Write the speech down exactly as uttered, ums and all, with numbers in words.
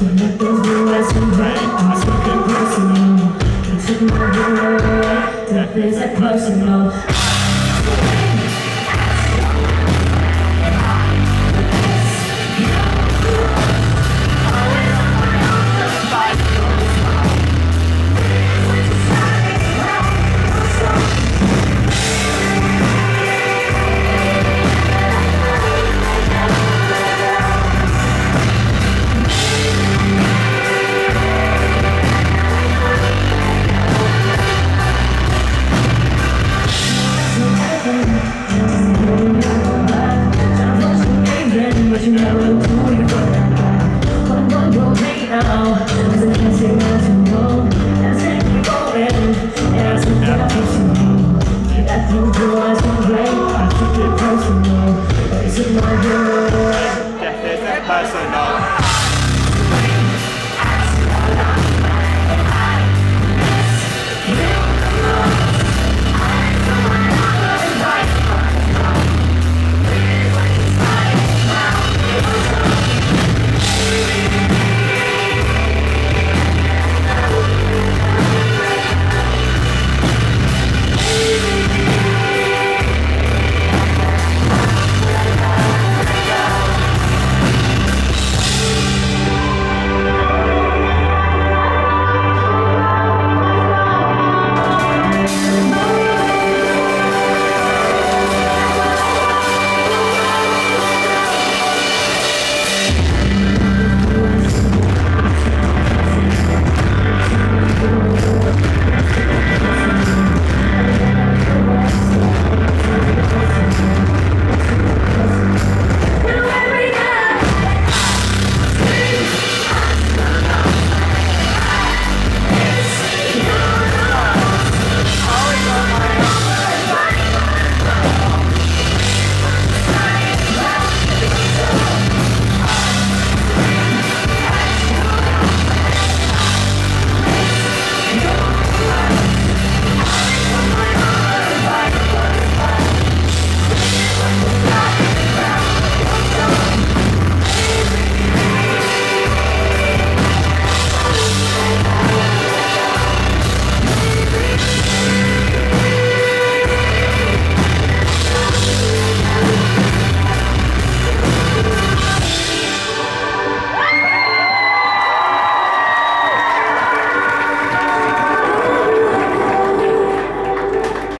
When it goes blue as some rain, I took it personal. You took my world away, death is that personal. But you never do it for But I'm gonna go right now, cause I can't say nothing wrong. And I take me going, and I took that personal. That thing was so great, I took it personal. But it's in my world. Death is that person.